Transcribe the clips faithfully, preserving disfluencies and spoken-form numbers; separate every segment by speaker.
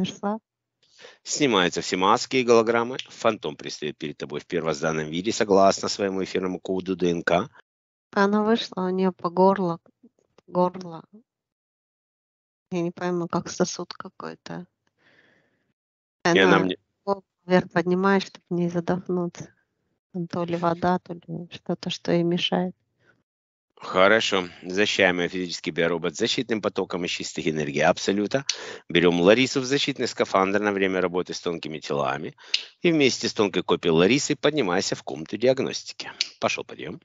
Speaker 1: нашла.
Speaker 2: Снимаются все маски и голограммы. Фантом предстает перед тобой в первозданном виде, согласно своему эфирному коду ДНК.
Speaker 1: Она вышла, у нее по горло, горло. Я не пойму, как сосуд какой-то.
Speaker 2: И она
Speaker 1: Она
Speaker 2: мне...
Speaker 1: голову вверх поднимает, чтобы не задохнуться. Там то ли вода, то ли что-то, что ей мешает.
Speaker 2: Хорошо. Защищаем ее физический биоробот защитным потоком из чистой энергии Абсолюта. Берем Ларису в защитный скафандр на время работы с тонкими телами. И вместе с тонкой копией Ларисы поднимайся в комнату диагностики. Пошел, подъем.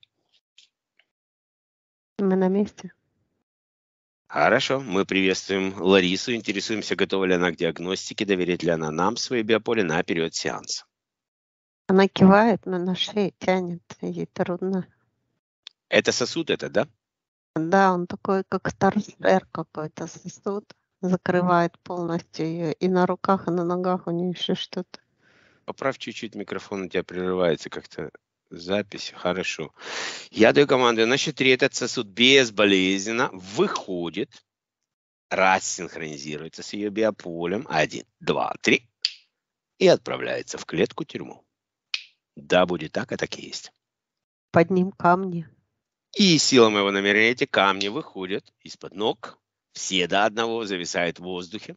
Speaker 1: Мы на месте.
Speaker 2: Хорошо. Мы приветствуем Ларису. Интересуемся, готова ли она к диагностике, доверит ли она нам свои биополе на период сеанса.
Speaker 1: Она кивает, но на шее тянет. Ей трудно.
Speaker 2: Это сосуд это, да?
Speaker 1: Да, он такой, как торшер какой-то сосуд. Закрывает полностью ее. И на руках, и на ногах у нее еще что-то.
Speaker 2: Поправь чуть-чуть, микрофон у тебя прерывается как-то запись. Хорошо. Я даю команду на счет три. Этот сосуд безболезненно выходит, рассинхронизируется с ее биополем. Один, два, три. И отправляется в клетку-тюрьму. Да, будет так, а так и есть.
Speaker 1: Под ним камни.
Speaker 2: И сила моего намерения эти камни выходят из-под ног. Все до одного зависают в воздухе.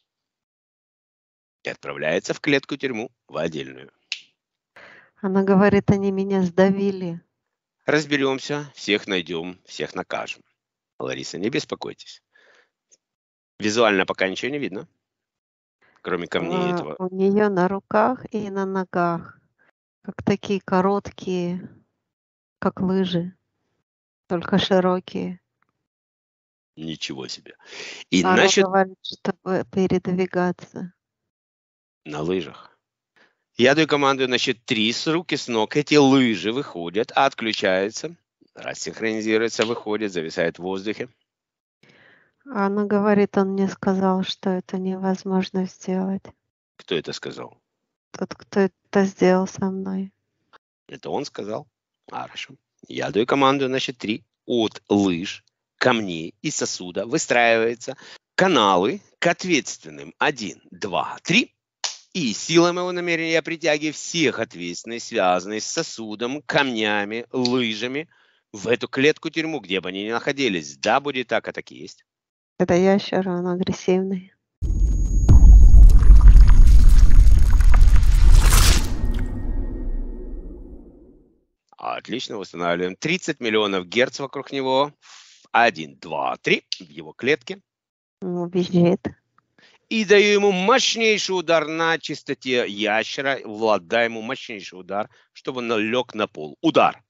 Speaker 2: И отправляется в клетку-тюрьму в отдельную.
Speaker 1: Она говорит, они меня сдавили.
Speaker 2: Разберемся, всех найдем, всех накажем. Лариса, не беспокойтесь. Визуально пока ничего не видно, кроме камней
Speaker 1: А,
Speaker 2: этого.
Speaker 1: у нее на руках и на ногах. Как такие короткие, как лыжи. Только широкие.
Speaker 2: Ничего себе. И
Speaker 1: Она
Speaker 2: насчет
Speaker 1: говорит, чтобы передвигаться.
Speaker 2: на лыжах. Я даю команду на счет три, с руки, с ног. Эти лыжи выходят, отключаются, рассинхронизируются, выходят, зависают в воздухе.
Speaker 1: Она говорит, он мне сказал, что это невозможно сделать.
Speaker 2: Кто это сказал?
Speaker 1: Тот, кто это сделал со мной.
Speaker 2: Это он сказал? А, хорошо. Я даю команду на счет три. От лыж, камней и сосуда выстраиваются каналы к ответственным. Один, два, три. И силой моего намерения я притягиваю всех ответственных, связанных с сосудом, камнями, лыжами, в эту клетку-тюрьму, где бы они ни находились. Да, будет так, а так и есть.
Speaker 1: Это ящер, он агрессивный.
Speaker 2: Отлично, восстанавливаем. тридцать миллионов герц вокруг него. Один, два, три в его клетке.
Speaker 1: Он визжит.
Speaker 2: И даю ему мощнейший удар на чистоте ящера. Владаю ему мощнейший удар, чтобы он лег на пол. Удар.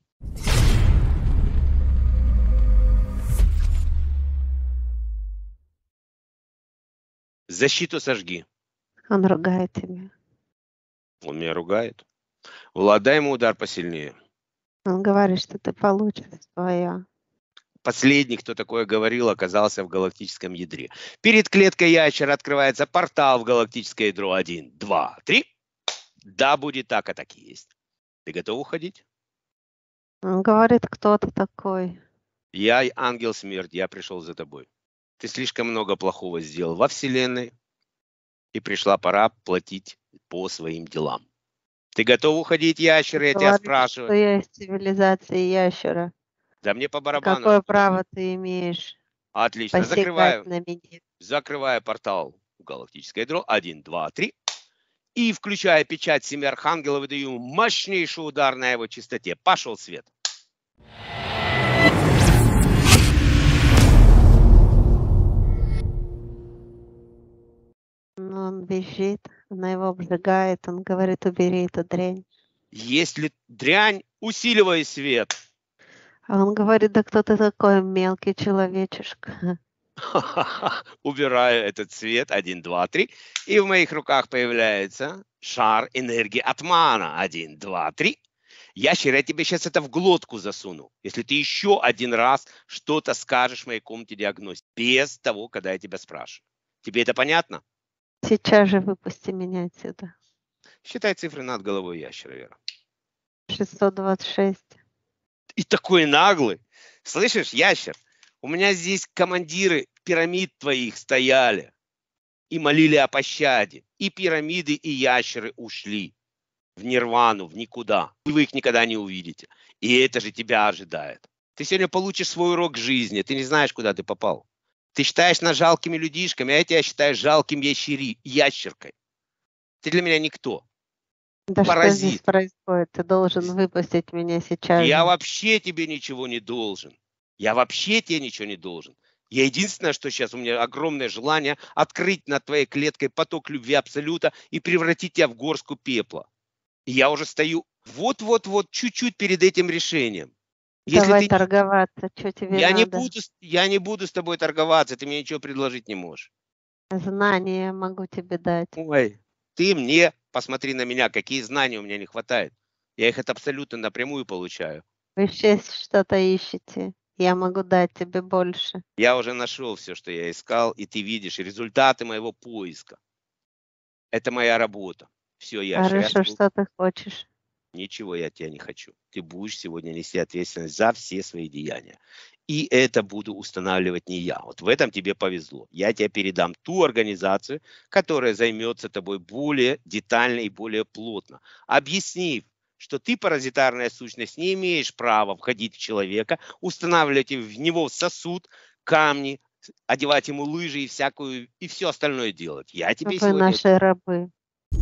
Speaker 2: Защиту сожги.
Speaker 1: Он ругает тебя.
Speaker 2: Он меня ругает. Владай ему удар посильнее.
Speaker 1: Он говорит, что ты получишь свое.
Speaker 2: Последний, кто такое говорил, оказался в галактическом ядре. Перед клеткой ящера открывается портал в галактическое ядро. Один, два, три. Да, будет так, а так и есть. Ты готов уходить?
Speaker 1: Он говорит, кто ты такой.
Speaker 2: Я ангел смерти, я пришел за тобой. Ты слишком много плохого сделал во Вселенной, и пришла пора платить по своим делам. Ты готов уходить, ящер? Я тебя спрашиваю.
Speaker 1: Что я из цивилизации ящера.
Speaker 2: Да мне по барабану.
Speaker 1: Какое право ты имеешь?
Speaker 2: Отлично,
Speaker 1: посягать
Speaker 2: закрываю.
Speaker 1: на меня?
Speaker 2: Закрываю портал в галактическое ядро. Один, два, три. И, включая печать семи архангелов, выдаю мощнейший удар на его чистоте. Пошел свет.
Speaker 1: Он визжит, она его обжигает, он говорит, убери эту дрянь.
Speaker 2: Если дрянь, усиливай свет.
Speaker 1: А он говорит, да кто ты такой, мелкий человечишка?
Speaker 2: Убираю этот цвет. Один, два, три. И в моих руках появляется шар энергии Атмана. Один, два, три. Ящер, я тебе сейчас это в глотку засуну. Если ты еще один раз что-то скажешь в моей комнате диагностики. Без того, когда я тебя спрашиваю. Тебе это понятно?
Speaker 1: Сейчас же выпусти меня отсюда.
Speaker 2: Считай цифры над головой ящера, Вера.
Speaker 1: шестьсот двадцать шесть.
Speaker 2: И такой наглый. Слышишь, ящер? У меня здесь командиры пирамид твоих стояли. и молили о пощаде. И пирамиды, и ящеры ушли в нирвану, в никуда. И вы их никогда не увидите. И это же тебя ожидает. Ты сегодня получишь свой урок жизни. Ты не знаешь, куда ты попал. Ты считаешь нас жалкими людишками, а я тебя считаю жалким ящери, ящеркой. Ты для меня никто.
Speaker 1: Да что здесь
Speaker 2: Паразит.
Speaker 1: происходит? Ты должен выпустить меня сейчас
Speaker 2: Я
Speaker 1: же.
Speaker 2: вообще тебе ничего не должен. Я вообще тебе ничего не должен. Я единственное, что сейчас у меня огромное желание открыть над твоей клеткой поток любви абсолюта и превратить тебя в горстку пепла. И я уже стою вот-вот-вот чуть-чуть перед этим решением. Если
Speaker 1: Давай
Speaker 2: ты не-
Speaker 1: торговаться, что тебе
Speaker 2: я, не
Speaker 1: надо?
Speaker 2: буду, с- я не буду с тобой торговаться, ты мне ничего предложить не можешь.
Speaker 1: Знания я могу тебе дать.
Speaker 2: Ой, ты мне, посмотри на меня, какие знания у меня не хватает. Я их от абсолюта напрямую получаю.
Speaker 1: Вы все что-то ищете. Я могу дать тебе больше.
Speaker 2: Я уже нашел все, что я искал, и ты видишь результаты моего поиска. Это моя работа. Все, я
Speaker 1: Хорошо,
Speaker 2: счастлив.
Speaker 1: что ты хочешь?
Speaker 2: Ничего я от тебя не хочу. Ты будешь сегодня нести ответственность за все свои деяния. И это буду устанавливать не я. Вот в этом тебе повезло. Я тебе передам ту организацию, которая займется тобой более детально и более плотно, объяснив, что ты, паразитарная сущность, не имеешь права входить в человека, устанавливать в него сосуд, камни, одевать ему лыжи и всякую и все остальное делать. Я тебе
Speaker 1: Вы
Speaker 2: сегодня...
Speaker 1: наши рабы.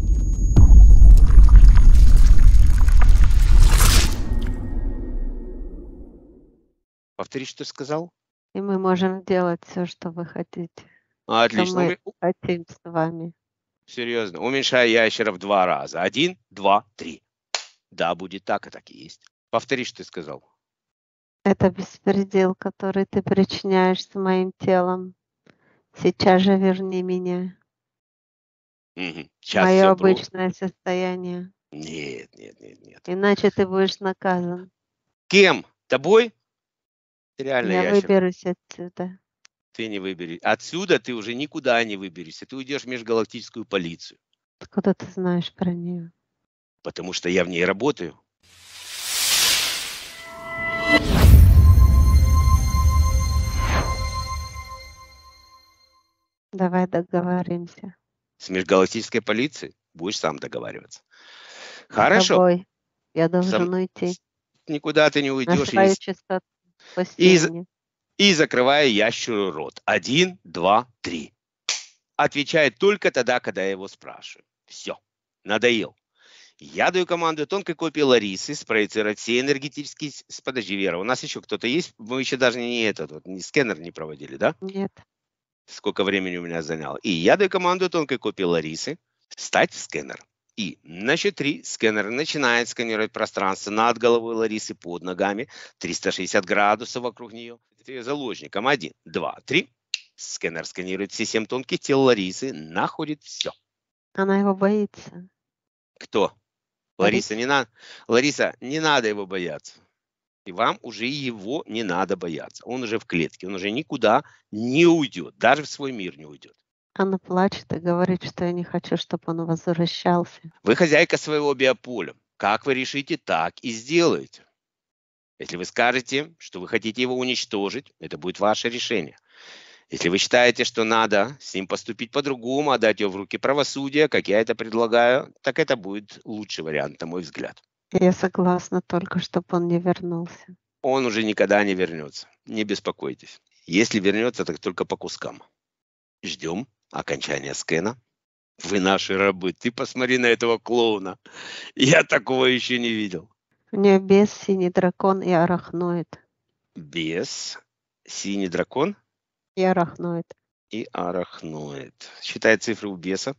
Speaker 2: Повтори, что ты сказал?
Speaker 1: И мы можем делать все, что вы хотите. Что
Speaker 2: Отлично.
Speaker 1: мы
Speaker 2: Уме-
Speaker 1: хотим с вами.
Speaker 2: Серьезно. Уменьшай ящера в два раза. Один, два, три. Да, будет так, и так и есть. Повтори, что ты сказал.
Speaker 1: Это беспредел, который ты причиняешь с моим телом. Сейчас же верни меня.
Speaker 2: Мгм.
Speaker 1: в
Speaker 2: Сейчас
Speaker 1: Мое
Speaker 2: все бро.
Speaker 1: обычное состояние.
Speaker 2: Нет, нет, нет, нет.
Speaker 1: Иначе ты будешь наказан.
Speaker 2: Кем? Тобой? Ты реально
Speaker 1: Я
Speaker 2: ящер.
Speaker 1: выберусь отсюда.
Speaker 2: Ты не выберешь. Отсюда ты уже никуда не выберешься. Ты уйдешь в межгалактическую полицию.
Speaker 1: Откуда ты знаешь про нее?
Speaker 2: Потому что я в ней работаю.
Speaker 1: Давай договоримся.
Speaker 2: С межгалактической полицией будешь сам договариваться.
Speaker 1: С
Speaker 2: Хорошо.
Speaker 1: тобой. Я
Speaker 2: Сам-
Speaker 1: должен уйти.
Speaker 2: Никуда ты не
Speaker 1: На
Speaker 2: уйдешь. И,
Speaker 1: свою
Speaker 2: не с-
Speaker 1: частоту.
Speaker 2: и
Speaker 1: Пусти
Speaker 2: за-
Speaker 1: меня.
Speaker 2: и закрывая ящеру рот. Один, два, три. Отвечает только тогда, когда я его спрашиваю. Все, надоел. Я даю команду тонкой копии Ларисы спроецировать все энергетические... с- Подожди, Вера, у нас еще кто-то есть? Мы еще даже не этот, вот, не сканер не проводили, да?
Speaker 1: Нет.
Speaker 2: Сколько времени у меня заняло. И я даю команду тонкой копии Ларисы встать в сканер. И на счет три сканер начинает сканировать пространство над головой Ларисы, под ногами, триста шестьдесят градусов вокруг нее. Это ее заложником. Один, два, три. Сканер сканирует все семь тонких тел Ларисы, находит все.
Speaker 1: Она его боится.
Speaker 2: Кто? Лариса,
Speaker 1: Лариса.
Speaker 2: не надо. Лариса, не надо его бояться. И вам уже его не надо бояться. Он уже в клетке, он уже никуда не уйдет, даже в свой мир не уйдет.
Speaker 1: Она плачет и говорит, что я не хочу, чтобы он возвращался.
Speaker 2: Вы хозяйка своего биополя. Как вы решите, так и сделаете. Если вы скажете, что вы хотите его уничтожить, это будет ваше решение. Если вы считаете, что надо с ним поступить по-другому, отдать его в руки правосудия, как я это предлагаю, так это будет лучший вариант, на мой взгляд.
Speaker 1: Я согласна только, чтобы он не вернулся.
Speaker 2: Он уже никогда не вернется. Не беспокойтесь. Если вернется, так только по кускам. Ждем окончания скена. Вы наши рабы. Ты посмотри на этого клоуна. Я такого еще не видел.
Speaker 1: У нее бес, синий дракон и арахноид.
Speaker 2: Бес, синий дракон
Speaker 1: И арахноид.
Speaker 2: и арахноид. Считай цифры у беса.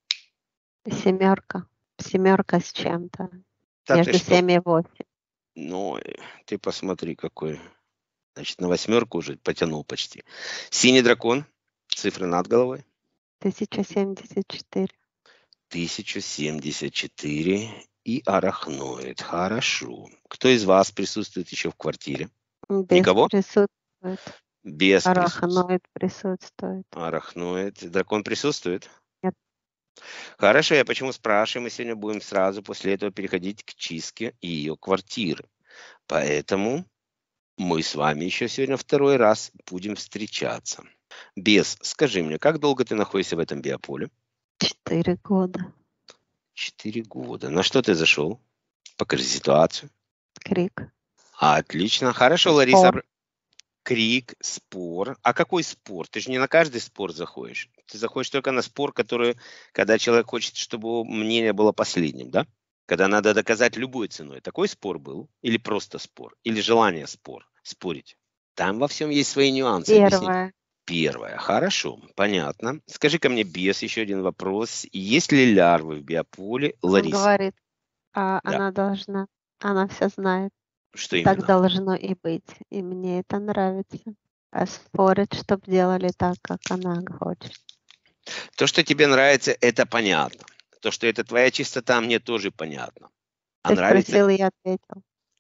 Speaker 1: Семерка. Семерка с чем-то.
Speaker 2: Да ты
Speaker 1: Между
Speaker 2: что?
Speaker 1: семь и восемь.
Speaker 2: Ну, ты посмотри, какой. Значит, на восьмерку уже потянул почти. Синий дракон. Цифры над головой.
Speaker 1: тысяча семьдесят четыре.
Speaker 2: тысяча семьдесят четыре и арахноид. Хорошо. Кто из вас присутствует еще в квартире?
Speaker 1: Бес
Speaker 2: Никого?
Speaker 1: присутствует.
Speaker 2: Без присутствия.
Speaker 1: Арахноид присутствует.
Speaker 2: Арахноид. Дракон присутствует?
Speaker 1: Нет.
Speaker 2: Хорошо, я почему спрашиваю? Мы сегодня будем сразу после этого переходить к чистке ее квартиры. Поэтому мы с вами еще сегодня второй раз будем встречаться. Бес, скажи мне, как долго ты находишься в этом биополе?
Speaker 1: Четыре года.
Speaker 2: Четыре года. На что ты зашел? Покажи ситуацию.
Speaker 1: Крик.
Speaker 2: Отлично. Хорошо,
Speaker 1: Спор.
Speaker 2: Лариса. Крик, спор. А какой спор? Ты же не на каждый спор заходишь. Ты заходишь только на спор, который, когда человек хочет, чтобы его мнение было последним, да? Когда надо доказать любой ценой. Такой спор был? Или просто спор? Или желание спор, спорить? Там во всем есть свои нюансы. Объясни.
Speaker 1: Первое.
Speaker 2: Первое. Хорошо, понятно. Скажи-ка мне, Бес, еще один вопрос. Есть ли лярвы в биополе,
Speaker 1: Он
Speaker 2: Лариса?
Speaker 1: говорит, а
Speaker 2: Да.
Speaker 1: она должна, она все знает.
Speaker 2: Что
Speaker 1: И так
Speaker 2: именно?
Speaker 1: должно и быть. И мне это нравится. А спорить, чтобы делали так, как она хочет.
Speaker 2: То, что тебе нравится, это понятно. То, что это твоя чистота, мне тоже понятно. А
Speaker 1: Ты
Speaker 2: нравится?
Speaker 1: спросил, я ответил.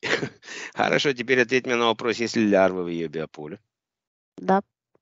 Speaker 2: Хорошо, теперь ответь мне на вопрос, есть ли лярвы в ее биополе?
Speaker 1: Да,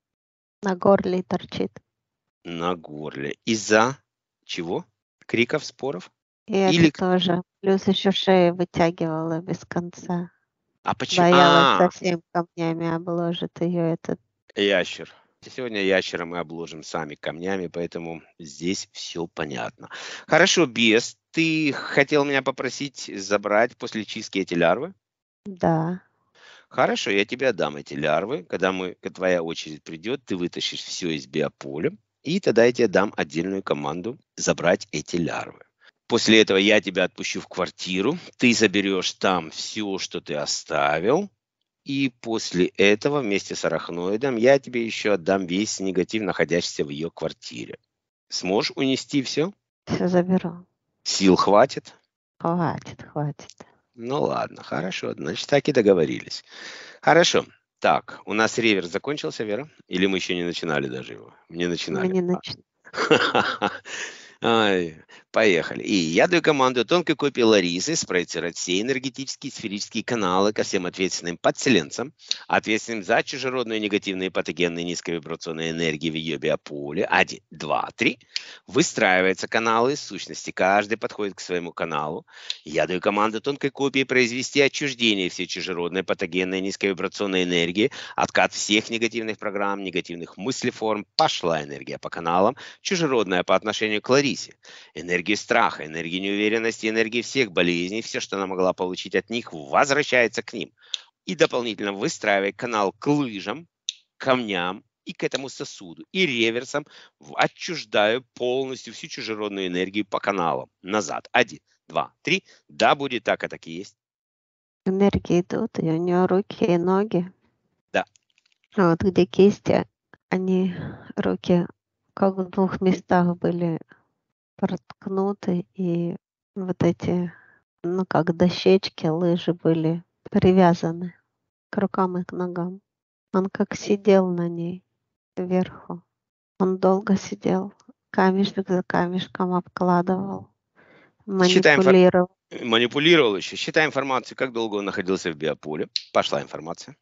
Speaker 1: на горле торчит.
Speaker 2: На горле. Из-за чего? Криков, споров?
Speaker 1: И
Speaker 2: Или...
Speaker 1: это тоже. Плюс еще шею вытягивала без конца.
Speaker 2: А почему?
Speaker 1: Боялась,
Speaker 2: А,
Speaker 1: совсем камнями обложит ее этот.
Speaker 2: ящер. Сегодня ящера мы обложим сами камнями, поэтому здесь все понятно. Хорошо, Бес, ты хотел меня попросить забрать после чистки эти лярвы?
Speaker 1: Да.
Speaker 2: Хорошо, я тебе отдам эти лярвы. Когда мы, когда твоя очередь придет, ты вытащишь все из биополя, и тогда я тебе дам отдельную команду забрать эти лярвы. После этого я тебя отпущу в квартиру, ты заберешь там все, что ты оставил, и после этого вместе с арахноидом я тебе еще отдам весь негатив, находящийся в ее квартире. Сможешь унести все?
Speaker 1: Все заберу.
Speaker 2: Сил хватит?
Speaker 1: Хватит, хватит.
Speaker 2: Ну ладно, хорошо, значит так и договорились. Хорошо. Так, у нас реверс закончился, Вера? Или мы еще не начинали даже его? Не
Speaker 1: Мы
Speaker 2: начинали.
Speaker 1: не начнем.
Speaker 2: Ай, поехали. И я даю команду тонкой копии Ларисы спроецировать все энергетические сферические каналы ко всем ответственным подселенцам, ответственным за чужеродные негативные патогенные низковибрационные энергии в ее биополе. Один, два, три. Выстраиваются каналы, сущности каждый подходит к своему каналу. Я даю команду тонкой копии произвести отчуждение всей чужеродной патогенной низковибрационной энергии, откат всех негативных программ, негативных мыслеформ. Пошла энергия по каналам, чужеродная по отношению к Ларисе. Энергии страха, энергии неуверенности, энергии всех болезней, все, что она могла получить от них, возвращается к ним. И дополнительно выстраивая канал к лыжам, камням и к этому сосуду. И реверсом отчуждаю полностью всю чужеродную энергию по каналам. Назад. Один, два, три. Да, будет так, а так и есть.
Speaker 1: Энергии идут, и у нее руки и ноги.
Speaker 2: Да.
Speaker 1: А вот где кисти, они, руки, как в двух местах были проткнуты, и вот эти, ну, как дощечки, лыжи были привязаны к рукам и к ногам. Он как сидел на ней сверху. Он долго сидел, камешек за камешком обкладывал,
Speaker 2: Считаем,
Speaker 1: манипулировал.
Speaker 2: манипулировал еще. Считаем информацию, как долго он находился в биополе. Пошла информация.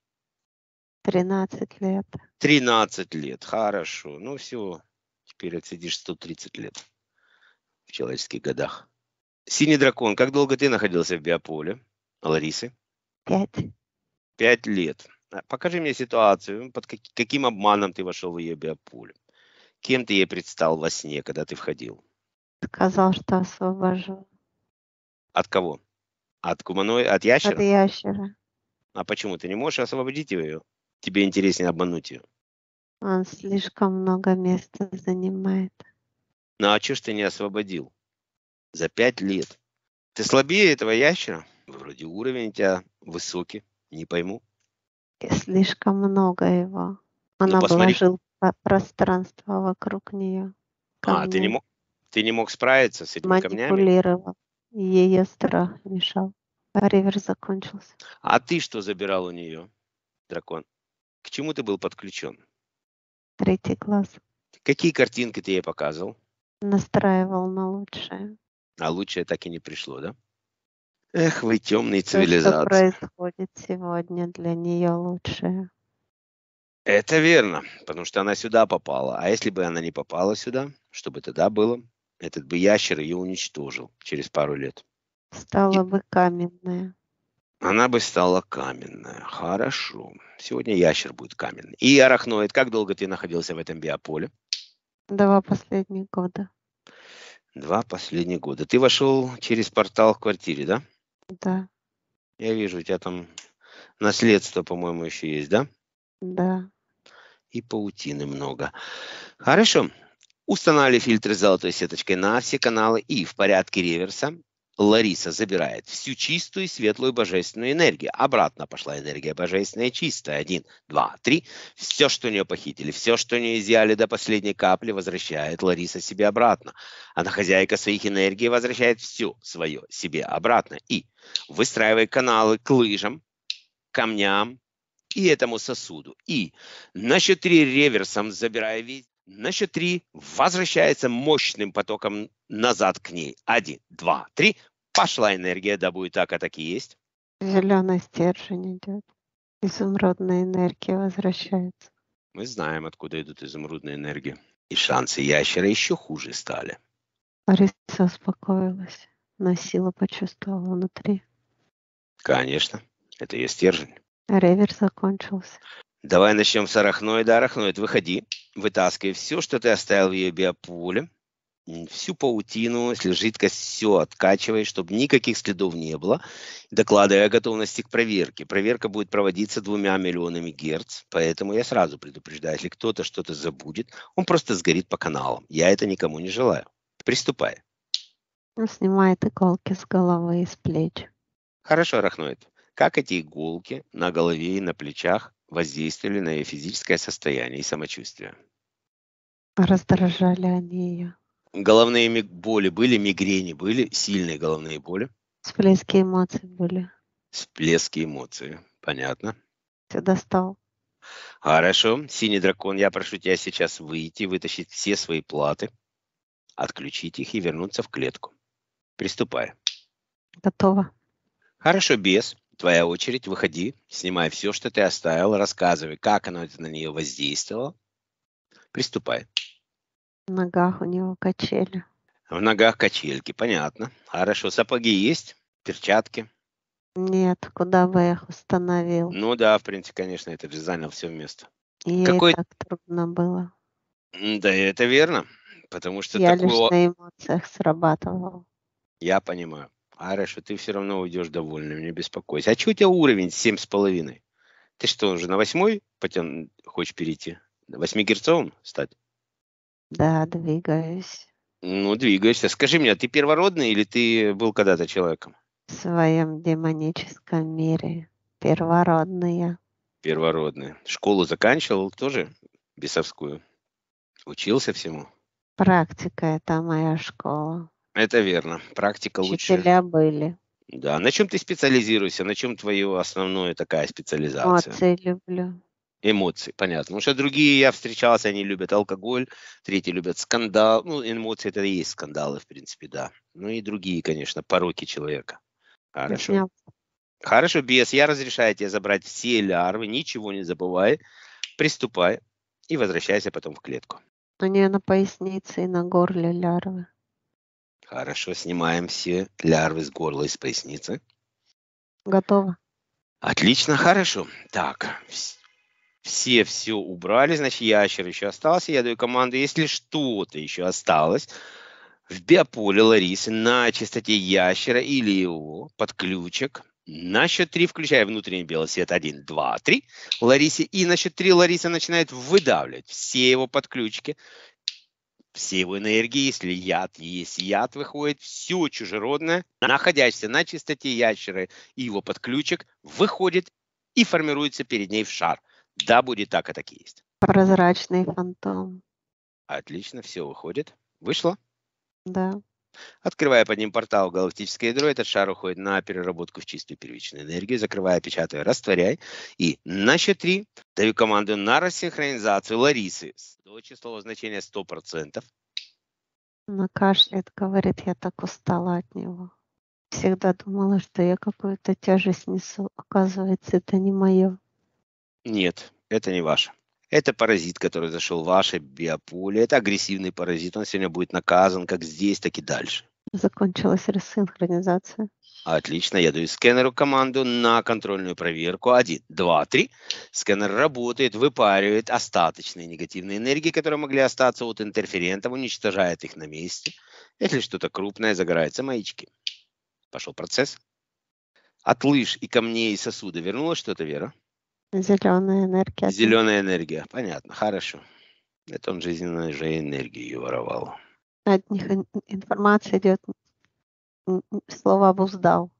Speaker 1: тринадцать лет.
Speaker 2: тринадцать лет. Хорошо. Ну все. Теперь отсидишь сто тридцать лет в человеческих годах. Синий дракон, как долго ты находился в биополе, Ларисы?
Speaker 1: Пять.
Speaker 2: Пять лет. А, покажи мне ситуацию, под как- каким обманом ты вошел в ее биополе. Кем ты ей предстал во сне, когда ты входил?
Speaker 1: Сказал, что освобожу.
Speaker 2: От кого? От гуманоид, от
Speaker 1: От
Speaker 2: ящера?
Speaker 1: ящера.
Speaker 2: А почему ты не можешь освободить ее? Тебе интереснее обмануть ее.
Speaker 1: Он слишком много места занимает.
Speaker 2: Ну а чего ж ты не освободил? За пять лет. Ты слабее этого ящера? Вроде уровень у тебя высокий. Не пойму.
Speaker 1: И слишком много его. Он
Speaker 2: Ну посмотри.
Speaker 1: обложил по- пространство вокруг нее.
Speaker 2: А, ты не мог, ты не мог справиться с этими камнями?
Speaker 1: Манипулировал. И ее страх мешал. А ривер закончился.
Speaker 2: А ты что забирал у нее, дракон? К чему ты был подключен?
Speaker 1: Третий класс.
Speaker 2: Какие картинки ты ей показывал?
Speaker 1: Настраивал на лучшее.
Speaker 2: А лучшее так и не пришло, да? Эх, вы темные
Speaker 1: То, что
Speaker 2: цивилизации.
Speaker 1: происходит сегодня, для нее лучшее.
Speaker 2: Это верно, потому что она сюда попала. А если бы она не попала сюда, что бы тогда было? Этот бы ящер ее уничтожил через пару лет.
Speaker 1: Стало бы каменное.
Speaker 2: Она бы стала каменная. Хорошо. Сегодня ящер будет каменный. И арахноид. Как долго ты находился в этом биополе?
Speaker 1: Два последних года.
Speaker 2: Два последних года. Ты вошел через портал в квартире, да?
Speaker 1: Да,
Speaker 2: Я вижу, у тебя там наследство, по-моему, еще есть, да?
Speaker 1: да.
Speaker 2: И паутины много. Хорошо. Устанавливали фильтры с золотой сеточкой на все каналы, и в порядке реверса Лариса забирает всю чистую, светлую, божественную энергию. Обратно пошла энергия божественная, чистая. Один, два, три. Все, что у нее похитили, все, что у нее изъяли до последней капли, возвращает Лариса себе обратно. Она, хозяйка своих энергий, возвращает все свое себе обратно. И выстраивает каналы к лыжам, камням и этому сосуду. И на счет три реверсом, забирая весь, на счет три возвращается мощным потоком назад к ней. Один, два, три. Пошла энергия, да будет так, а так и есть.
Speaker 1: Зеленый стержень идет. Изумрудная энергия возвращается.
Speaker 2: Мы знаем, откуда идут изумрудные энергии. И шансы ящера еще хуже стали.
Speaker 1: Лариса успокоилась, но силу почувствовала внутри.
Speaker 2: Конечно, это ее стержень.
Speaker 1: Ревер закончился.
Speaker 2: Давай начнем с арахноида. Арахноид, выходи, вытаскивай все, что ты оставил в ее биополе. Всю паутину, если жидкость, все откачивай, чтобы никаких следов не было. Докладывай о готовности к проверке. Проверка будет проводиться двумя миллионами герц, поэтому я сразу предупреждаю, если кто-то что-то забудет, он просто сгорит по каналам. Я это никому не желаю. Приступай.
Speaker 1: Он снимает иголки с головы и с плеч.
Speaker 2: Хорошо, арахноид. Как эти иголки на голове и на плечах воздействовали на ее физическое состояние и самочувствие?
Speaker 1: Раздражали они ее.
Speaker 2: Головные ми- боли были, мигрени были, сильные головные боли,
Speaker 1: Всплески эмоций были.
Speaker 2: всплески эмоций. Понятно.
Speaker 1: Все достал.
Speaker 2: Хорошо. Синий дракон, я прошу тебя сейчас выйти, вытащить все свои платы, отключить их и вернуться в клетку. Приступай.
Speaker 1: Готово.
Speaker 2: Хорошо, бес. Твоя очередь. Выходи, снимай все, что ты оставил, рассказывай, как оно на нее воздействовало. Приступай.
Speaker 1: В ногах у него качели.
Speaker 2: В ногах качельки, понятно. Хорошо, сапоги есть? Перчатки?
Speaker 1: Нет, куда бы я их установил?
Speaker 2: Ну да, в принципе, конечно, это же занял все место.
Speaker 1: Ей
Speaker 2: Какой...
Speaker 1: так трудно было.
Speaker 2: М, Да, это верно, потому что
Speaker 1: Я лишь
Speaker 2: такого...
Speaker 1: на эмоциях срабатывал.
Speaker 2: Я понимаю. Хорошо, ты все равно уйдешь довольным, не беспокойся. А что у тебя уровень семь с половиной? Ты что, уже на восьмой потен... хочешь перейти? Восьмигерцовым стать?
Speaker 1: Да, двигаюсь.
Speaker 2: Ну, двигаешься. Скажи мне, а ты первородный или ты был когда-то человеком?
Speaker 1: В своем демоническом мире. Первородные.
Speaker 2: Первородный. Школу заканчивал тоже бесовскую? Учился всему?
Speaker 1: Практика — это моя школа.
Speaker 2: Это верно. Практика лучше.
Speaker 1: Учителя были.
Speaker 2: Да. На чем ты специализируешься? На чем твое основное такая специализация?
Speaker 1: Эмоции люблю.
Speaker 2: Эмоции, понятно. Потому что другие я встречался, они любят алкоголь, третьи любят скандал. Ну, эмоции это и есть скандалы, в принципе, да. Ну и другие, конечно, пороки человека. Хорошо.
Speaker 1: Меня
Speaker 2: Хорошо, бес, я разрешаю тебе забрать все лярвы, ничего не забывай. Приступай и возвращайся потом в клетку.
Speaker 1: У нее на пояснице и на горле лярвы.
Speaker 2: Хорошо, снимаем все лярвы с горла и с поясницы.
Speaker 1: Готово.
Speaker 2: Отлично, хорошо. Так, вс- все все убрали, значит, ящер еще остался. Я даю команду, если что-то еще осталось в биополе Ларисы на частоте ящера или его подключек. На счет три включая внутренний белый свет. Один, два, три. Ларисе. И на счет три Лариса начинает выдавливать все его подключки, все его энергии. Если яд есть, яд выходит. Все чужеродное, находящееся на частоте ящера и его подключек, выходит и формируется перед ней в шар. Да, будет так, и так и есть.
Speaker 1: Прозрачный фантом.
Speaker 2: Отлично, все выходит. Вышло.
Speaker 1: Да.
Speaker 2: Открывая под ним портал в галактическое ядро, этот шар уходит на переработку в чистую первичную энергию. Закрывая, печатая, растворяй. И на счет три даю команду на рассинхронизацию Ларисы до числового значения сто процентов.
Speaker 1: Она кашляет, говорит, я так устала от него. Всегда думала, что я какую-то тяжесть несу. Оказывается, это не мое.
Speaker 2: Нет, это не ваше. Это паразит, который зашел в ваше биополе. Это агрессивный паразит. Он сегодня будет наказан как здесь, так и дальше.
Speaker 1: Закончилась рассинхронизация.
Speaker 2: Отлично, я даю скэнеру команду на контрольную проверку. Один, два, три. Скэнер работает, выпаривает остаточные негативные энергии, которые могли остаться от интерферентов, уничтожает их на месте. Если что-то крупное, загораются маячки. Пошел процесс. От лыж и камней и сосуда вернулось что-то, Вера?
Speaker 1: Зеленая энергия. от них.
Speaker 2: Зеленая энергия. Понятно, хорошо. Это он жизненную же энергию воровал.
Speaker 1: От них ин- информация идет, м, м, слово обуздал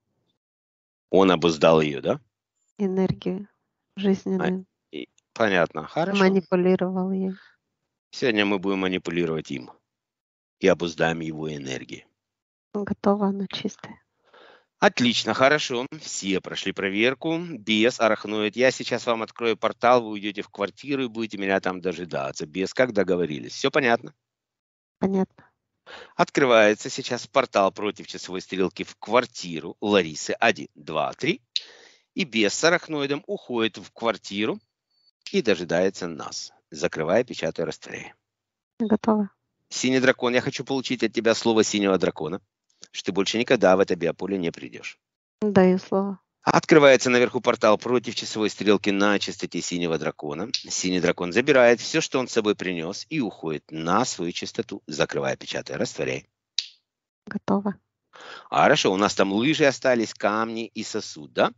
Speaker 2: Он обуздал ее, да?
Speaker 1: энергию
Speaker 2: А,
Speaker 1: жизненную,
Speaker 2: и- понятно, хорошо.
Speaker 1: манипулировал ей.
Speaker 2: Сегодня мы будем манипулировать им и обуздаем его энергии.
Speaker 1: Готово, оно чистое.
Speaker 2: Отлично, хорошо. Все прошли проверку. Без арахноид. Я сейчас вам открою портал, вы уйдете в квартиру и будете меня там дожидаться. Без, как договорились. Все понятно?
Speaker 1: Понятно.
Speaker 2: Открывается сейчас портал против часовой стрелки в квартиру Ларисы. Один, два, три. И без с арахноидом уходит в квартиру и дожидается нас. Закрывая, печатаю, растворяя.
Speaker 1: Готово.
Speaker 2: Синий дракон, я хочу получить от тебя слово синего дракона, что ты больше никогда в это биополе не придешь.
Speaker 1: Даю слово.
Speaker 2: Открывается наверху портал против часовой стрелки на частоте синего дракона. Синий дракон забирает все, что он с собой принес, и уходит на свою частоту, закрывая, печатая, растворяй.
Speaker 1: Готово.
Speaker 2: Хорошо, у нас там лыжи остались, камни и сосуд, да?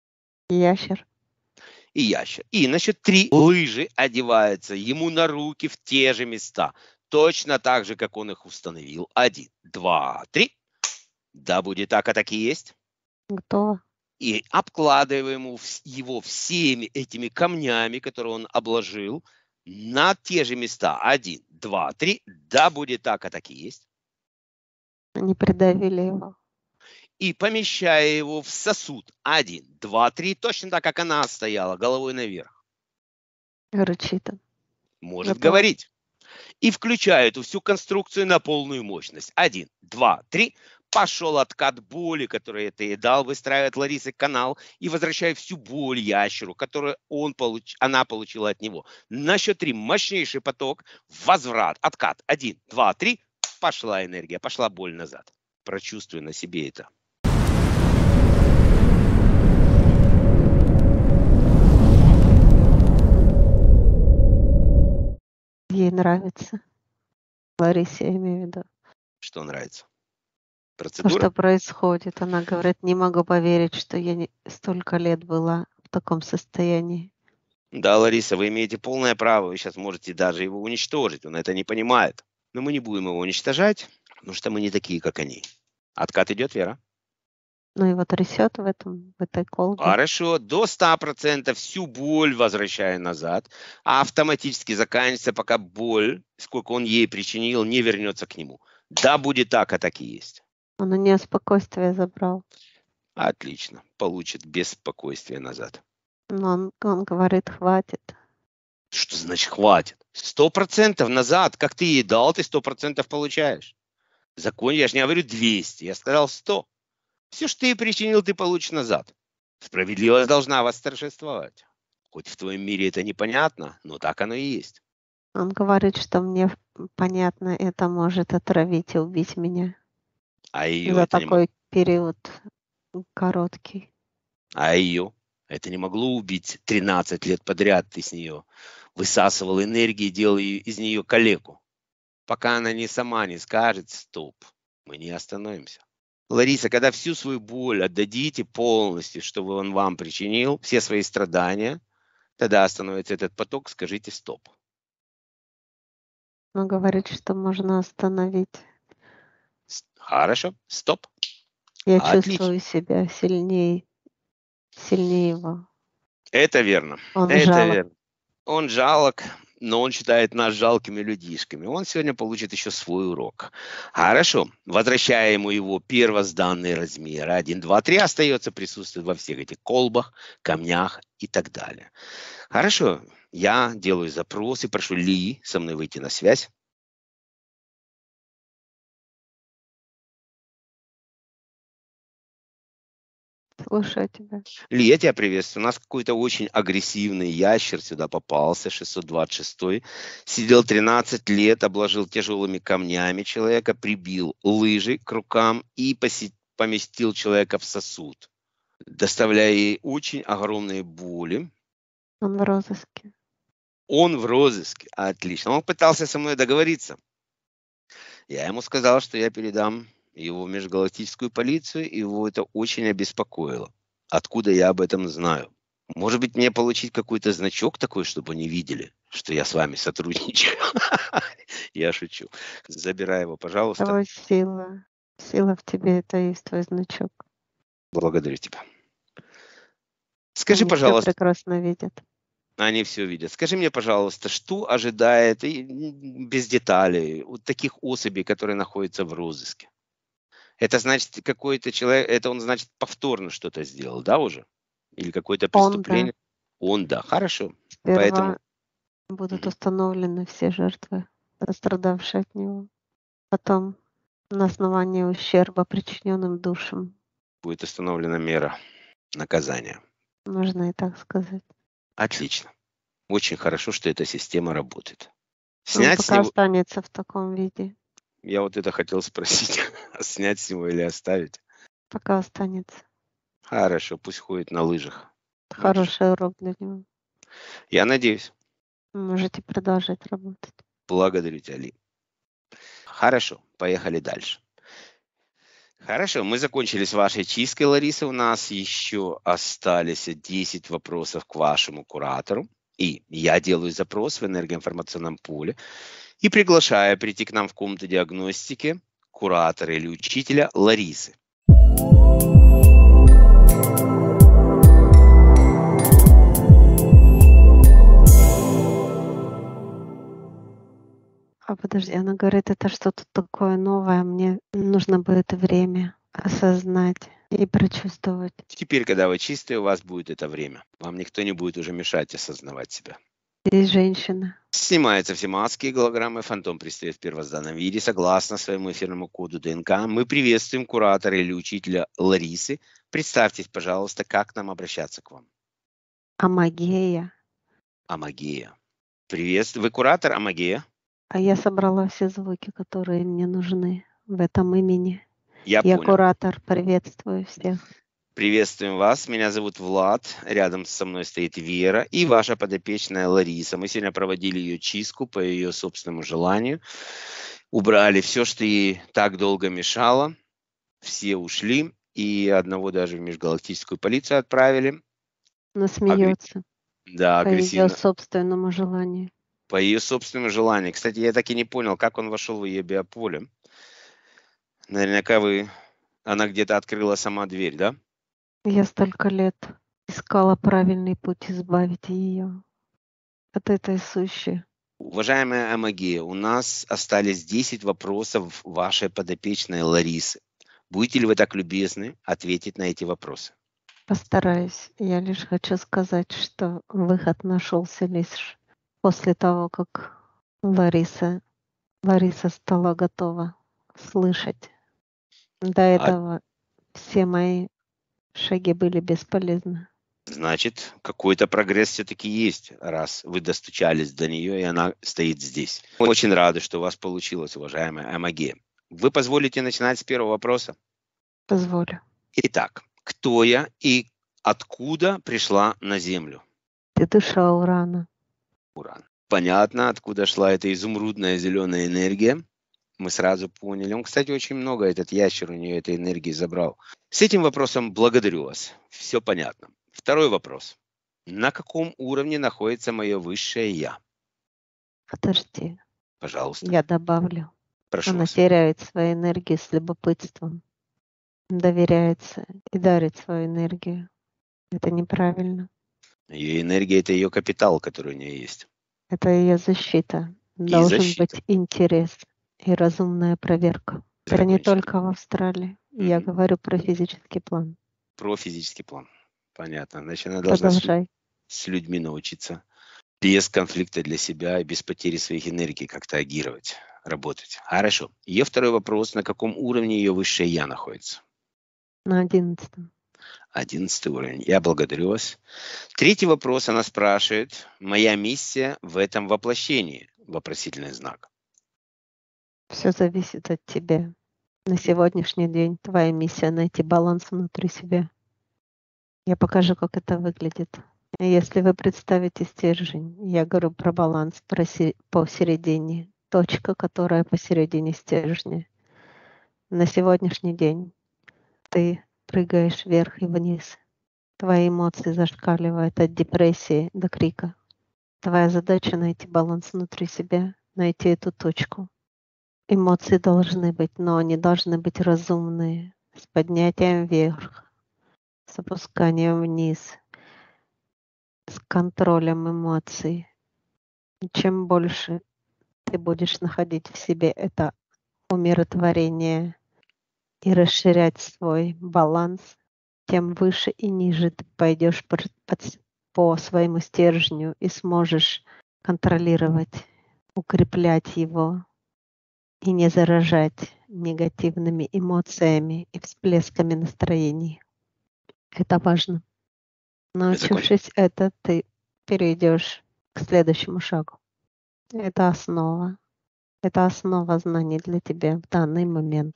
Speaker 1: Ящер.
Speaker 2: И ящер. И на счет три лыжи одеваются ему на руки в те же места. Точно так же, как он их установил. Один, два, три. Да будет так, а так и есть.
Speaker 1: Готово.
Speaker 2: И обкладываем его вс- его всеми этими камнями, которые он обложил, на те же места. Один, два, три. Да будет так, а так и есть.
Speaker 1: Они придавили его.
Speaker 2: И помещая его в сосуд. Один, два, три. Точно так, как она стояла, головой наверх.
Speaker 1: Рычит он.
Speaker 2: Может
Speaker 1: Готово.
Speaker 2: говорить. И включаю эту всю конструкцию на полную мощность. Один, два, три. Пошел откат боли, который это и дал, выстраивает Ларисе канал и возвращает всю боль ящеру, которую он получ... она получила от него. На счет три мощнейший поток, возврат, откат. Один, два, три. Пошла энергия, пошла боль назад. Прочувствуй на себе это.
Speaker 1: Ей нравится. Ларисе, я имею в виду.
Speaker 2: Что нравится?
Speaker 1: То,
Speaker 2: Процедура?
Speaker 1: что происходит. Она говорит, не могу поверить, что я не... столько лет была в таком состоянии.
Speaker 2: Да, Лариса, вы имеете полное право, вы сейчас можете даже его уничтожить, он это не понимает. Но мы не будем его уничтожать, потому что мы не такие, как они. Откат идет, Вера?
Speaker 1: Ну его трясет в этом, в этой колбе.
Speaker 2: Хорошо, до ста процентов всю боль возвращаю назад, а автоматически заканчивается, пока боль, сколько он ей причинил, не вернется к нему. Да, будет так, а так и есть.
Speaker 1: Он у нее спокойствие забрал.
Speaker 2: Отлично, получит беспокойствие назад.
Speaker 1: Но он, он говорит, хватит.
Speaker 2: Что значит хватит? Сто процентов назад, как ты ей дал, ты сто процентов получаешь. Закон, я же не говорю двести, я сказал сто. Все, что ты причинил, ты получишь назад. Справедливость должна восторжествовать. Хоть в твоем мире это непонятно, но так оно и есть.
Speaker 1: Он говорит, что мне понятно, это может отравить и убить меня
Speaker 2: А ее
Speaker 1: за
Speaker 2: это не могло.
Speaker 1: такой период короткий.
Speaker 2: А ее это не могло убить тринадцать лет подряд. Ты с нее высасывал энергию, делал из нее калеку. Пока она не сама не скажет стоп, мы не остановимся. Лариса, когда всю свою боль отдадите полностью, что он вам причинил, все свои страдания, тогда остановится этот поток, скажите стоп.
Speaker 1: Он говорит, что можно остановить.
Speaker 2: С- Хорошо, стоп.
Speaker 1: Я
Speaker 2: Отлично.
Speaker 1: чувствую себя сильнее, сильнее его.
Speaker 2: Это верно.
Speaker 1: Он
Speaker 2: Это
Speaker 1: жалок.
Speaker 2: верно. Он жалок, но он считает нас жалкими людишками. Он сегодня получит еще свой урок. Хорошо. Возвращая ему его первозданный размер. один, два, три остается присутствовать во всех этих колбах, камнях и так далее. Хорошо. Я делаю запрос и прошу Ли со мной выйти на связь.
Speaker 1: Слушаю тебя.
Speaker 2: Ли, я тебя приветствую. У нас какой-то очень агрессивный ящер сюда попался, шестьсот двадцать шестой. Сидел тринадцать лет, обложил тяжелыми камнями человека, прибил лыжи к рукам и поси- поместил человека в сосуд, доставляя ей очень огромные боли.
Speaker 1: Он в розыске.
Speaker 2: Он в розыске. Отлично. Он пытался со мной договориться. Я ему сказал, что я передам его в межгалактическую полицию, и его это очень обеспокоило. Откуда я об этом знаю? Может быть, мне получить какой-то значок такой, чтобы они видели, что я с вами сотрудничаю? Я шучу. Забирай его, пожалуйста.
Speaker 1: Твоя сила. Сила в тебе, это и есть твой значок.
Speaker 2: Благодарю тебя. Скажи,
Speaker 1: Они все
Speaker 2: пожалуйста,
Speaker 1: прекрасно видят.
Speaker 2: они все видят. Скажи мне, пожалуйста, что ожидает, и, м, без деталей, вот таких особей, которые находятся в розыске? Это значит, какой-то человек, это он, значит, повторно что-то сделал, да, уже? Или какое-то
Speaker 1: Он, да.
Speaker 2: преступление? Он, да, хорошо.
Speaker 1: Сперва
Speaker 2: Поэтому
Speaker 1: будут
Speaker 2: мгм,
Speaker 1: установлены все жертвы, пострадавшие от него. Потом на основании ущерба, причиненным душам,
Speaker 2: будет установлена мера наказания.
Speaker 1: можно и так сказать.
Speaker 2: Отлично. Очень хорошо, что эта система работает.
Speaker 1: Он
Speaker 2: Снять с
Speaker 1: пока
Speaker 2: него,
Speaker 1: останется в таком виде.
Speaker 2: я вот это хотел спросить, снять с него или оставить?
Speaker 1: Пока останется.
Speaker 2: Хорошо, пусть ходит на лыжах.
Speaker 1: Хороший урок для него.
Speaker 2: Я надеюсь.
Speaker 1: Можете продолжать работать.
Speaker 2: Благодарю тебя, Ли. Хорошо, поехали дальше. Хорошо, мы закончили с вашей чисткой, Лариса. У нас еще остались десять вопросов к вашему куратору. И я делаю запрос в энергоинформационном поле и приглашаю прийти к нам в комнату диагностики куратора или учителя Ларисы.
Speaker 1: А подожди, она говорит, это что-то такое новое, мне нужно будет время осознать и прочувствовать.
Speaker 2: Теперь, когда вы чистые, у вас будет это время. Вам никто не будет уже мешать осознавать себя.
Speaker 1: Здесь женщина.
Speaker 2: Снимаются все маски и голограммы. Фантом предстает в первозданном виде. Согласно своему эфирному коду ДНК, мы приветствуем куратора или учителя Ларисы. Представьтесь, пожалуйста, как нам обращаться к вам.
Speaker 1: Амагея.
Speaker 2: Амагея. Приветствую. Вы куратор Амагея?
Speaker 1: А я собрала все звуки, которые мне нужны в этом имени.
Speaker 2: Я,
Speaker 1: Я
Speaker 2: понял.
Speaker 1: куратор, приветствую всех.
Speaker 2: Приветствуем вас. Меня зовут Влад. Рядом со мной стоит Вера и ваша подопечная Лариса. Мы сегодня проводили ее чистку по ее собственному желанию. Убрали все, что ей так долго мешало. Все ушли. И одного даже в межгалактическую полицию отправили.
Speaker 1: Она
Speaker 2: Агре-
Speaker 1: смеется
Speaker 2: Да,
Speaker 1: по ее
Speaker 2: агрессивно.
Speaker 1: собственному желанию.
Speaker 2: По ее собственному желанию. Кстати, я так и не понял, как он вошел в ее биополе. Наверняка вы... Она где-то открыла сама дверь, да?
Speaker 1: Я столько лет искала правильный путь избавить ее от этой сущей.
Speaker 2: Уважаемая Амагея, у нас остались десять вопросов вашей подопечной Ларисы. Будете ли вы так любезны ответить на эти вопросы?
Speaker 1: Постараюсь. Я лишь хочу сказать, что выход нашелся лишь после того, как Лариса, Лариса стала готова слышать. До
Speaker 2: А,
Speaker 1: этого все мои шаги были бесполезны.
Speaker 2: значит, какой-то прогресс все-таки есть, раз вы достучались до нее, и она стоит здесь. Мы очень рады, что у вас получилось, уважаемая Амагея. Вы позволите начинать с первого вопроса?
Speaker 1: Позволю.
Speaker 2: Итак, кто я и откуда пришла на Землю?
Speaker 1: Ты душа Урана.
Speaker 2: Уран. Понятно, откуда шла эта изумрудная зеленая энергия. Мы сразу поняли. Он, кстати, очень много, этот ящер у нее этой энергии забрал. С этим вопросом благодарю вас. Все понятно. Второй вопрос. На каком уровне находится мое высшее Я?
Speaker 1: Подожди,
Speaker 2: Пожалуйста,
Speaker 1: я добавлю.
Speaker 2: прошу
Speaker 1: Она
Speaker 2: вас.
Speaker 1: теряет свою энергию с любопытством, доверяется и дарит свою энергию. Это неправильно.
Speaker 2: Ее энергия – это ее капитал, который у нее есть.
Speaker 1: Это ее защита.
Speaker 2: И
Speaker 1: Должен
Speaker 2: защита.
Speaker 1: быть интерес и разумная проверка. Это не
Speaker 2: Закончили.
Speaker 1: только в Австралии. Я
Speaker 2: Мгм.
Speaker 1: говорю про физический план.
Speaker 2: Про физический план. Понятно. Значит, она должна с, лю-
Speaker 1: Продолжай.
Speaker 2: с людьми научиться без конфликта для себя и без потери своих энергий как-то агировать, работать. Хорошо. Ее второй вопрос. На каком уровне ее высшее Я находится?
Speaker 1: На одиннадцатом.
Speaker 2: Одиннадцатый уровень. Я благодарю вас. Третий вопрос она спрашивает. Моя миссия в этом воплощении? Вопросительный знак.
Speaker 1: Все зависит от тебя. На сегодняшний день твоя миссия — найти баланс внутри себя. Я покажу, как это выглядит. Если вы представите стержень, я говорю про баланс посередине, точка, которая посередине стержня. На сегодняшний день ты прыгаешь вверх и вниз. Твои эмоции зашкаливают от депрессии до крика. Твоя задача — найти баланс внутри себя, найти эту точку. Эмоции должны быть, но они должны быть разумные, с поднятием вверх, с опусканием вниз, с контролем эмоций. И чем больше ты будешь находить в себе это умиротворение и расширять свой баланс, тем выше и ниже ты пойдешь по, по своему стержню и сможешь контролировать, укреплять его и не заражать негативными эмоциями и всплесками настроений. Это важно. Научившись это, ты перейдешь к следующему шагу. Это основа. Это основа знаний для тебя в данный момент.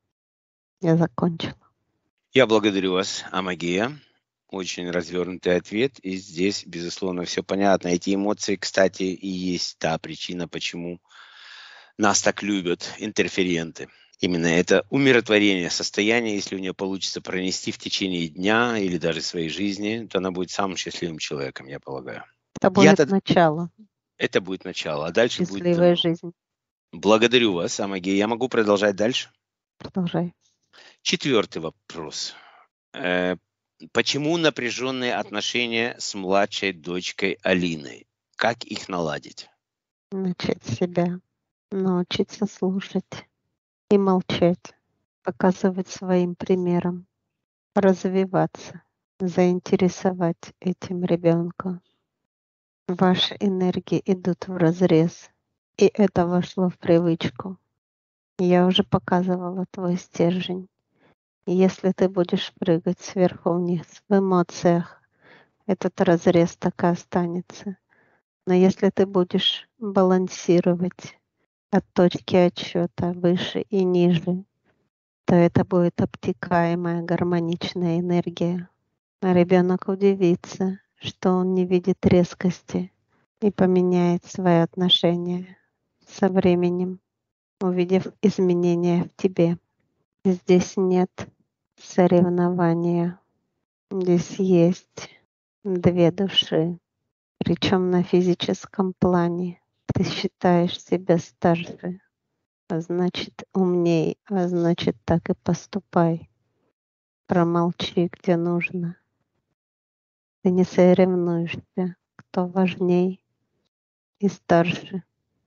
Speaker 1: Я закончила.
Speaker 2: Я благодарю вас, Амагия. Очень развернутый ответ. И здесь, безусловно, все понятно. Эти эмоции, кстати, и есть та причина, почему нас так любят интерференты. Именно это умиротворение состояния, если у нее получится пронести в течение дня или даже своей жизни, то она будет самым счастливым человеком, я полагаю.
Speaker 1: Это будет я начало.
Speaker 2: Это будет начало, а дальше будет...
Speaker 1: Счастливая жизнь.
Speaker 2: Благодарю вас, Амагия. Я могу продолжать дальше?
Speaker 1: Продолжай.
Speaker 2: Четвертый вопрос. Э, почему напряженные отношения с младшей дочкой Алиной? Как их наладить?
Speaker 1: Начать себя, научиться слушать и молчать, показывать своим примером, развиваться, заинтересовать этим ребенка. Ваши энергии идут вразрез, и это вошло в привычку. Я уже показывала твой стержень. Если ты будешь прыгать сверху вниз в эмоциях, этот разрез так и останется. Но если ты будешь балансировать от точки отсчета выше и ниже, то это будет обтекаемая гармоничная энергия. А ребенок удивится, что он не видит резкости и поменяет свои отношения со временем, увидев изменения в тебе. Здесь нет соревнования. Здесь есть две души, причем на физическом плане. Ты считаешь себя старше, а значит умней, а значит так и поступай. Промолчи, где нужно. Ты не соревнуешься, кто важней и старше.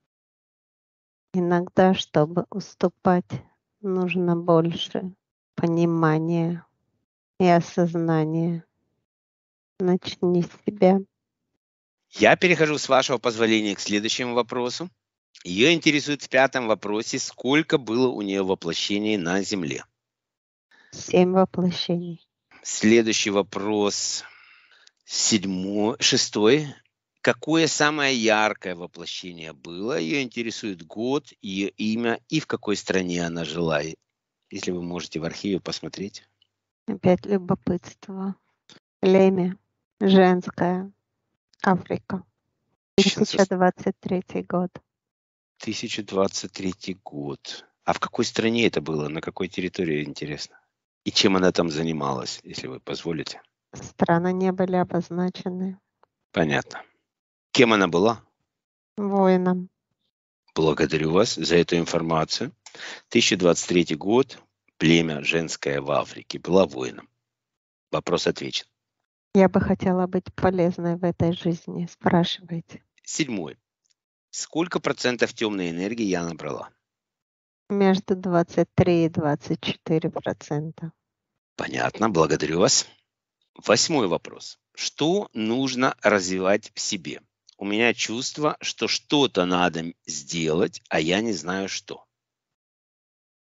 Speaker 1: Иногда, чтобы уступать, нужно больше понимания и осознания. Начни с себя.
Speaker 2: Я перехожу, с вашего позволения, к следующему вопросу. Ее интересует в пятом вопросе, сколько было у нее воплощений на Земле.
Speaker 1: Семь воплощений.
Speaker 2: Следующий вопрос, седьмой, шестой. Какое самое яркое воплощение было? Ее интересует год, ее имя и в какой стране она жила. Если вы можете в архиве посмотреть.
Speaker 1: Опять любопытство. Племя. Женское. Африка. тысяча двадцать третий год.
Speaker 2: тысяча двадцать третий год. А в какой стране это было? На какой территории, интересно? И чем она там занималась, если вы позволите?
Speaker 1: Страны не были обозначены.
Speaker 2: Понятно. Кем она была?
Speaker 1: Воином.
Speaker 2: Благодарю вас за эту информацию. тысяча двадцать третий год. Племя женское в Африке. Была воином. Вопрос отвечен.
Speaker 1: Я бы хотела быть полезной в этой жизни. Спрашивайте.
Speaker 2: Седьмой. Сколько процентов темной энергии я набрала?
Speaker 1: Между двадцать три и двадцать четыре процента.
Speaker 2: Понятно. Благодарю вас. Восьмой вопрос. Что нужно развивать в себе? У меня чувство, что что-то надо сделать, а я не знаю что.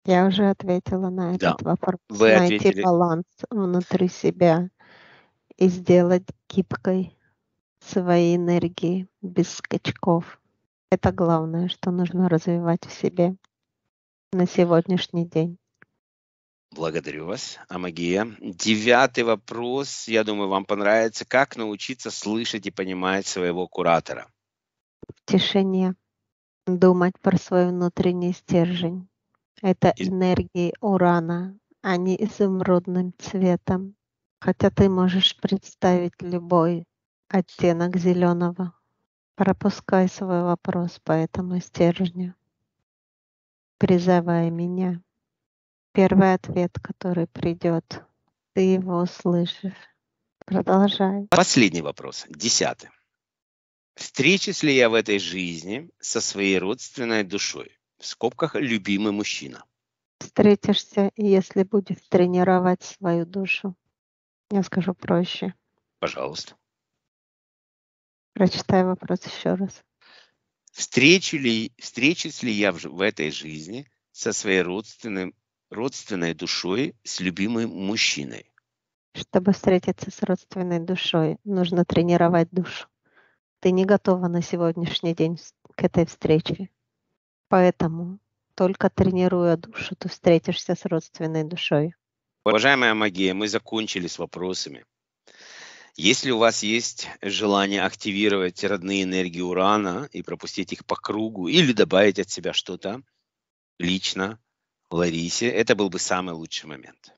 Speaker 1: Я уже ответила на
Speaker 2: Да,
Speaker 1: этот вопрос.
Speaker 2: вы
Speaker 1: Найти
Speaker 2: ответили.
Speaker 1: баланс внутри себя и сделать гибкой свои энергии без скачков. Это главное, что нужно развивать в себе на сегодняшний день.
Speaker 2: Благодарю вас, Амагия. Девятый вопрос, я думаю, вам понравится. Как научиться слышать и понимать своего куратора?
Speaker 1: В тишине думать про свой внутренний стержень. Это
Speaker 2: И-
Speaker 1: энергии урана, а не изумрудным цветом. Хотя ты можешь представить любой оттенок зеленого. Пропускай свой вопрос по этому стержню, призывая меня. Первый ответ, который придет, ты его услышишь. Продолжай.
Speaker 2: Последний вопрос, десятый. Встречусь ли я в этой жизни со своей родственной душой? В скобках любимый мужчина.
Speaker 1: Встретишься, если будешь тренировать свою душу. Я скажу проще.
Speaker 2: Пожалуйста.
Speaker 1: Прочитай вопрос еще раз.
Speaker 2: Встречу ли, встречусь ли я в, в этой жизни со своей родственной, родственной душой, с любимым мужчиной?
Speaker 1: Чтобы встретиться с родственной душой, нужно тренировать душу. Ты не готова на сегодняшний день к этой встрече. Поэтому только тренируя душу, ты встретишься с родственной душой.
Speaker 2: Уважаемая Магия, мы закончили с вопросами. Если у вас есть желание активировать родные энергии урана и пропустить их по кругу, или добавить от себя что-то лично Ларисе, это был бы самый лучший момент.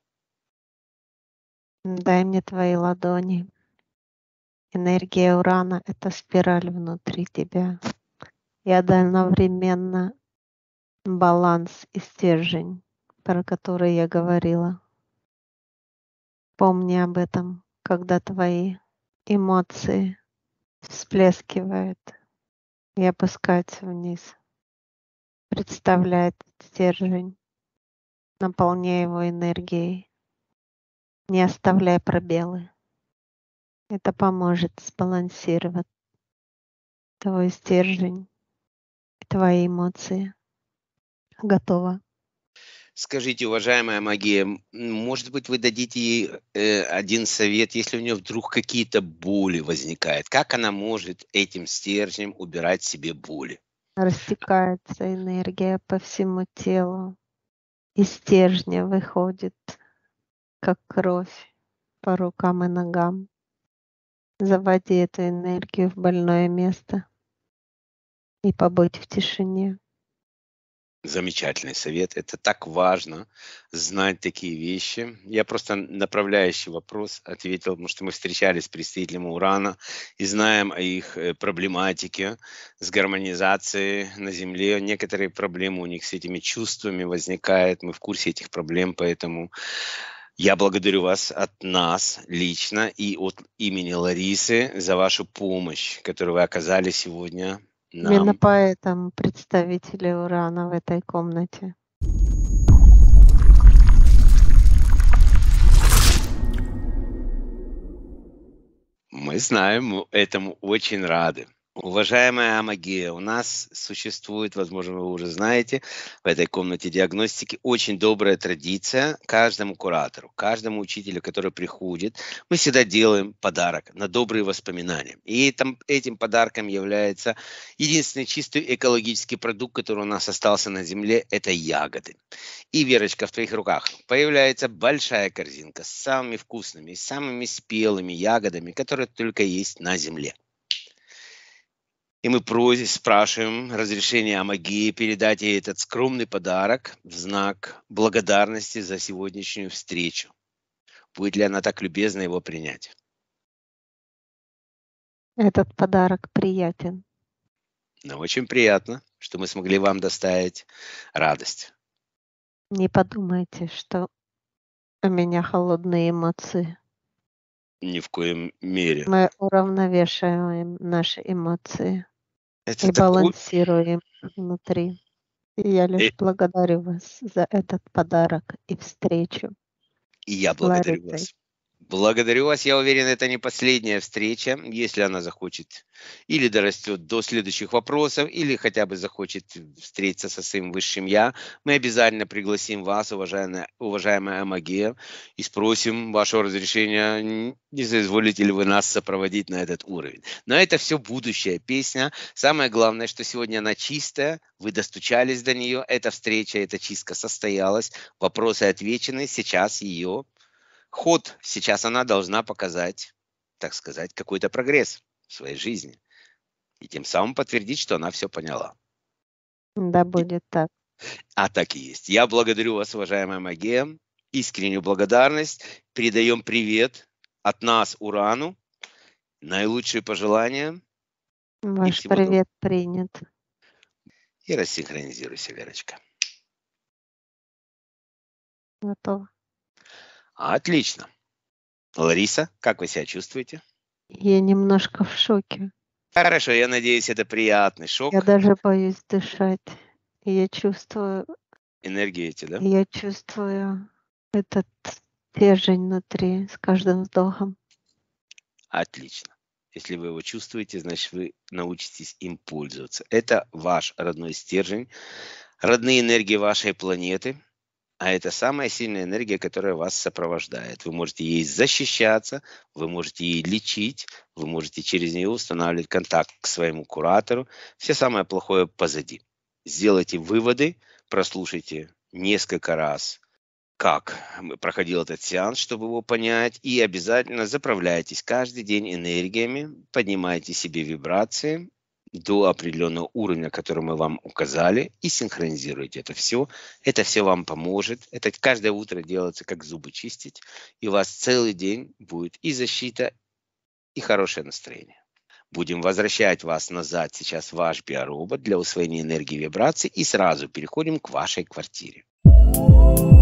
Speaker 1: Дай мне твои ладони. Энергия урана — это спираль внутри тебя. И одновременно баланс и стержень, про который я говорила. Помни об этом, когда твои эмоции всплескивают и опускаются вниз. Представляй этот стержень, наполняй его энергией. Не оставляй пробелы. Это поможет сбалансировать твой стержень и твои эмоции. Готово.
Speaker 2: Скажите, уважаемая Магия, м, может быть, вы дадите ей э, один совет, если у нее вдруг какие-то боли возникают? Как она может этим стержнем убирать себе боли?
Speaker 1: Растекается энергия по всему телу. Из стержня выходит, как кровь, по рукам и ногам. Заводи эту энергию в больное место и побудь в тишине.
Speaker 2: Замечательный совет. Это так важно знать такие вещи. Я просто направляющий вопрос ответил, потому что мы встречались с представителями урана и знаем о их э, проблематике с гармонизацией на Земле. Некоторые проблемы у них с этими чувствами возникают. Мы в курсе этих проблем, поэтому я благодарю вас от нас лично и от имени Ларисы за вашу помощь, которую вы оказали сегодня
Speaker 1: Именно
Speaker 2: нам.
Speaker 1: поэтому представители урана в этой комнате.
Speaker 2: Мы знаем, мы этому очень рады. Уважаемая Амагия, у нас существует, возможно, вы уже знаете, в этой комнате диагностики очень добрая традиция каждому куратору, каждому учителю, который приходит. Мы всегда делаем подарок на добрые воспоминания. И этим, этим подарком является единственный чистый экологический продукт, который у нас остался на земле, это ягоды. И, Верочка, в твоих руках появляется большая корзинка с самыми вкусными, самыми спелыми ягодами, которые только есть на земле. И мы просим, спрашиваем разрешения Амагии передать ей этот скромный подарок в знак благодарности за сегодняшнюю встречу. Будет ли она так любезна его принять?
Speaker 1: Этот подарок приятен.
Speaker 2: Нам очень приятно, что мы смогли вам доставить радость.
Speaker 1: Не подумайте, что у меня холодные эмоции.
Speaker 2: Ни в коем мере.
Speaker 1: Мы уравновешиваем наши эмоции
Speaker 2: Это
Speaker 1: и
Speaker 2: такой...
Speaker 1: балансируем внутри. И я
Speaker 2: И,
Speaker 1: лишь благодарю вас за этот подарок и встречу
Speaker 2: и я
Speaker 1: с
Speaker 2: благодарю
Speaker 1: Ларисой.
Speaker 2: вас. Благодарю вас. Я уверен, это не последняя встреча. Если она захочет или дорастет до следующих вопросов, или хотя бы захочет встретиться со своим высшим я, мы обязательно пригласим вас, уважаемая, уважаемая Амагея, и спросим вашего разрешения, не соизволите ли вы нас сопроводить на этот уровень. Но это все будущая песня. Самое главное, что сегодня она чистая, вы достучались до нее, эта встреча, эта чистка состоялась, вопросы отвечены, сейчас ее ход, сейчас она должна показать, так сказать, какой-то прогресс в своей жизни. И тем самым подтвердить, что она все поняла.
Speaker 1: Да, будет так.
Speaker 2: А так и есть. Я благодарю вас, уважаемая Магея. Искреннюю благодарность. Передаем привет от нас Урану. Наилучшие пожелания.
Speaker 1: Ваш привет принят.
Speaker 2: И рассинхронизируйся, Верочка.
Speaker 1: Готово.
Speaker 2: Отлично. Лариса, как вы себя чувствуете?
Speaker 1: Я немножко в шоке.
Speaker 2: Хорошо, я надеюсь, это приятный шок.
Speaker 1: Я даже боюсь дышать. Я чувствую...
Speaker 2: Энергию эти, да?
Speaker 1: Я чувствую этот стержень внутри с каждым вдохом.
Speaker 2: Отлично. Если вы его чувствуете, значит, вы научитесь им пользоваться. Это ваш родной стержень, родные энергии вашей планеты, а это самая сильная энергия, которая вас сопровождает. Вы можете ей защищаться, вы можете ей лечить, вы можете через нее устанавливать контакт к своему куратору. Все самое плохое позади. Сделайте выводы, прослушайте несколько раз, как проходил этот сеанс, чтобы его понять, и обязательно заправляйтесь каждый день энергиями, поднимайте себе вибрации до определенного уровня, который мы вам указали, и синхронизируйте это все. Это все вам поможет. Это каждое утро делается, как зубы чистить, и у вас целый день будет и защита, и хорошее настроение. Будем возвращать вас назад сейчас в ваш биоробот для усвоения энергии и вибраций, и сразу переходим к вашей квартире.